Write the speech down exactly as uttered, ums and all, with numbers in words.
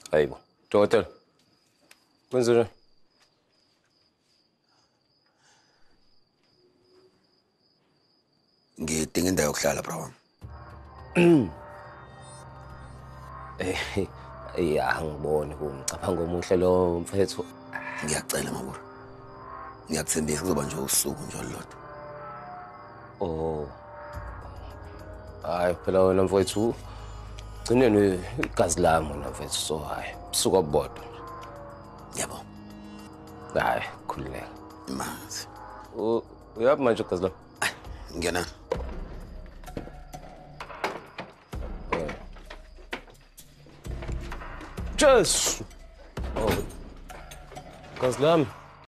Hayibo. Dokotela. Kwenzeni? Ngidinga indawo yokuhlala bro. Eh, ya ngibone kumcaphanga omuhle lo mfethu. Ngiyacela mabura. Ngiyakuthembisa kuzoba nje usuku nje olulodwa. Oh. Hayi phela wena mfethu. Gcineni igazi lami wena mfethu so hayi. Suka bodwa. Yebo. Hayi khulileka. Imazi. Oh, uyaphi manje igazi lami? Ngena. Jesu. Oh. Igazi lami.